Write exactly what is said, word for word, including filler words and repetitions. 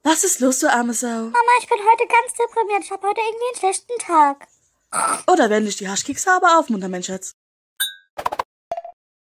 Was ist los, du arme Sau? Mama, ich bin heute ganz deprimiert. Ich habe heute irgendwie einen schlechten Tag. Oder wenn dich die Haschkekse aber aufmuntern, mein Schatz.